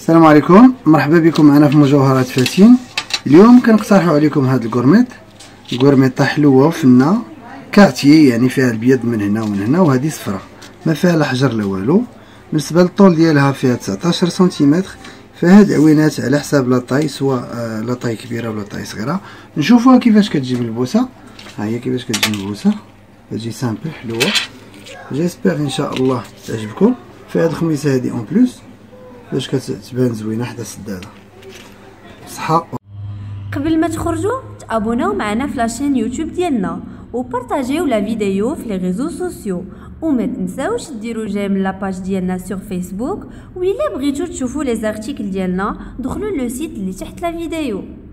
السلام عليكم، مرحبا بكم معنا في مجوهرات فاتين. اليوم كنقترحوا عليكم هذا الكورميطه حلوه وفنه كارتيي، يعني فيها البيض من هنا ومن هنا، وهذه صفراء ما فيها لا حجر لا والو. بالنسبه للطول ديالها فيها 19 سنتيمتر. فهاد العوينات على حساب لاطاي، سواء لاطاي كبيره ولا لاطاي صغيره. نشوفوها كيفاش كتجي بالبوسه. ها هي كيفاش كتجي بالبوسه، كتجي سامبل حلوه. جيسبر ان شاء الله تعجبكم. في هاد الخميسه هادي اون بلوس باش كتبان زوينه حدا السداده. صحه. قبل ما تخرجوا تابوناو معنا في لاشين يوتيوب ديالنا وبارطاجيو لا فيديو في لي ريزو سوسيو، وما تنساوش ديروا جيم لاباج ديالنا سور فيسبوك. وإلا بغيتو تشوفوا لي زارتيكل ديالنا دخلوا لو سيت اللي تحت لا فيديو.